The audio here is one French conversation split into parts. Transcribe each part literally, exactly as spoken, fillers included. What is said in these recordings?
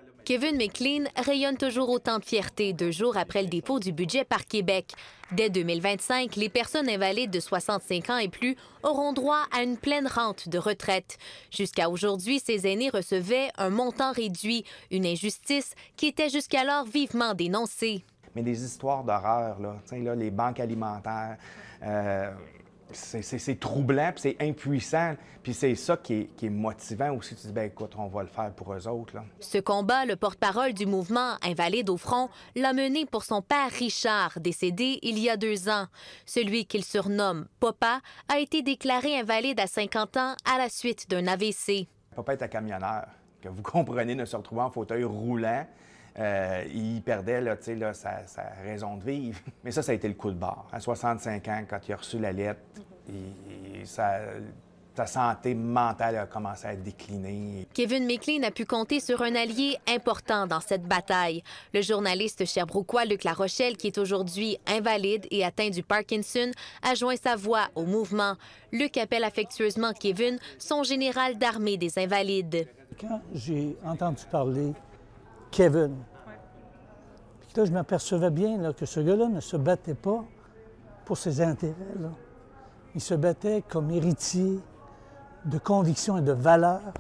Kevin McLean rayonne toujours autant de fierté deux jours après le dépôt du budget par Québec. Dès deux mille vingt-cinq, les personnes invalides de soixante-cinq ans et plus auront droit à une pleine rente de retraite. Jusqu'à aujourd'hui, ces aînés recevaient un montant réduit, une injustice qui était jusqu'alors vivement dénoncée. Mais des histoires d'horreur, là, là, les banques alimentaires, euh, c'est troublant, puis c'est impuissant, puis c'est ça qui est, qui est motivant aussi. Tu dis, bien, écoute, on va le faire pour eux autres. Là. Ce combat, le porte-parole du mouvement Invalide au front l'a mené pour son père Richard, décédé il y a deux ans. Celui qu'il surnomme Papa a été déclaré invalide à cinquante ans à la suite d'un A V C. Papa était camionneur, que vous comprenez, ne se retrouvant en fauteuil roulant. Euh, il perdait là, là, sa, sa raison de vivre. Mais ça, ça a été le coup de barre. À soixante-cinq ans, quand il a reçu la lettre, il, sa, sa santé mentale a commencé à décliner. Kevin McLean a pu compter sur un allié important dans cette bataille. Le journaliste sherbrookois Luc Larochelle, qui est aujourd'hui invalide et atteint du Parkinson, a joint sa voix au mouvement. Luc appelle affectueusement Kevin son général d'armée des invalides. Quand j'ai entendu parler Kevin. Puis là, je m'apercevais bien là, que ce gars-là ne se battait pas pour ses intérêts. Là. Il se battait comme héritier de convictions et de valeurs.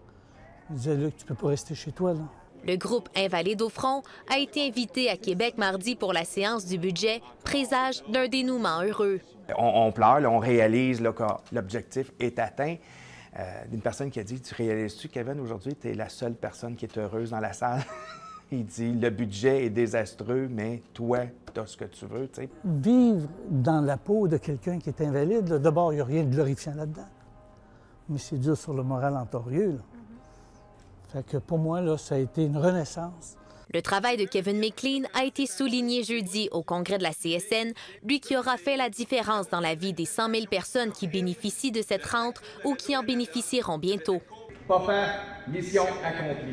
Il disait, Luc, tu peux pas rester chez toi. Là. Le groupe Invalide au front a été invité à Québec mardi pour la séance du budget, présage d'un dénouement heureux. On, on pleure, là, on réalise là, que l'objectif est atteint. Euh, d'une personne qui a dit, tu réalises-tu, Kevin, aujourd'hui, tu es la seule personne qui est heureuse dans la salle? Il dit, le budget est désastreux, mais toi, tu as ce que tu veux, tu sais. Vivre dans la peau de quelqu'un qui est invalide, d'abord, il n'y a rien de glorifiant là-dedans. Mais c'est dur sur le moral entorieux. Là. Fait que pour moi, là, ça a été une renaissance. Le travail de Kevin McLean a été souligné jeudi au congrès de la C S N, lui qui aura fait la différence dans la vie des cent mille personnes qui bénéficient de cette rente ou qui en bénéficieront bientôt. Papa, mission accomplie.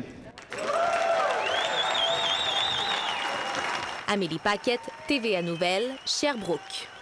Amélie Paquette, T V A Nouvelles, Sherbrooke.